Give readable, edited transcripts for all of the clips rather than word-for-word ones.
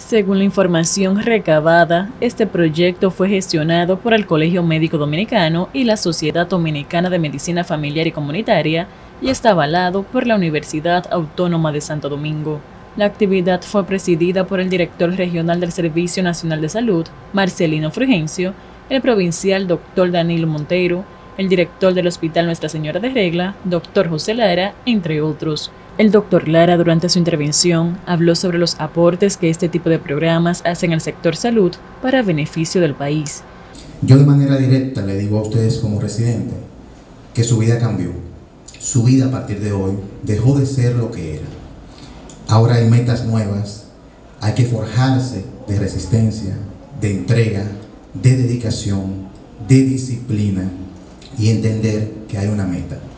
Según la información recabada, este proyecto fue gestionado por el Colegio Médico Dominicano y la Sociedad Dominicana de Medicina Familiar y Comunitaria y está avalado por la Universidad Autónoma de Santo Domingo. La actividad fue presidida por el director regional del Servicio Nacional de Salud, Marcelino Frugencio, el provincial Dr. Danilo Montero, el director del Hospital Nuestra Señora de Regla, Dr. José Lara, entre otros. El Dr. Lara, durante su intervención, habló sobre los aportes que este tipo de programas hacen al sector salud para beneficio del país. Yo de manera directa le digo a ustedes como residente que su vida cambió. Su vida a partir de hoy dejó de ser lo que era. Ahora hay metas nuevas, hay que forjarse de resistencia, de entrega, de dedicación, de disciplina y entender que hay una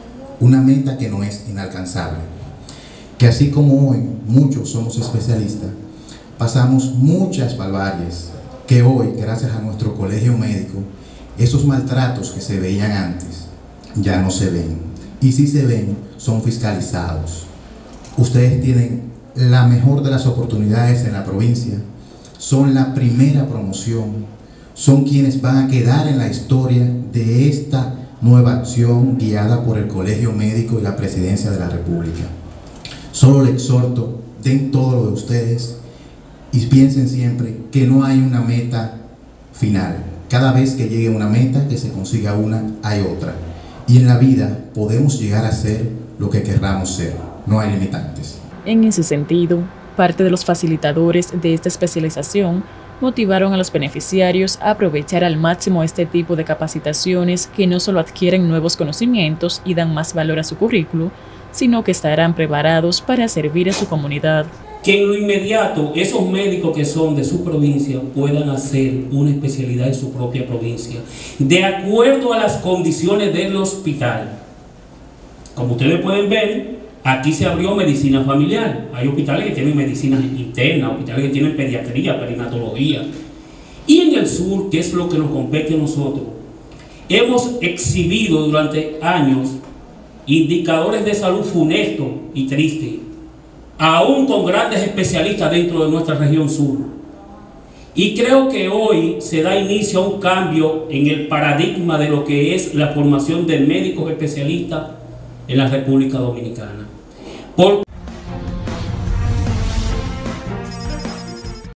meta que no es inalcanzable. Que así como hoy muchos somos especialistas, pasamos muchas barbaries, que hoy, gracias a nuestro colegio médico, esos maltratos que se veían antes ya no se ven. Y si se ven, son fiscalizados. Ustedes tienen la mejor de las oportunidades en la provincia, son la primera promoción, son quienes van a quedar en la historia de esta nueva acción guiada por el Colegio Médico y la Presidencia de la República. Solo les exhorto, den todo lo de ustedes y piensen siempre que no hay una meta final. Cada vez que llegue una meta, que se consiga una, hay otra. Y en la vida podemos llegar a ser lo que querramos ser. No hay limitantes. En ese sentido, parte de los facilitadores de esta especialización motivaron a los beneficiarios a aprovechar al máximo este tipo de capacitaciones que no solo adquieren nuevos conocimientos y dan más valor a su currículo, sino que estarán preparados para servir a su comunidad. Que en lo inmediato esos médicos que son de su provincia puedan hacer una especialidad en su propia provincia, de acuerdo a las condiciones del hospital. Como ustedes pueden ver, aquí se abrió medicina familiar. Hay hospitales que tienen medicina interna, hospitales que tienen pediatría, perinatología. Y en el sur, que es lo que nos compete a nosotros, hemos exhibido durante años indicadores de salud funestos y tristes, aún con grandes especialistas dentro de nuestra región sur. Y creo que hoy se da inicio a un cambio en el paradigma de lo que es la formación de médicos especialistas en la República Dominicana.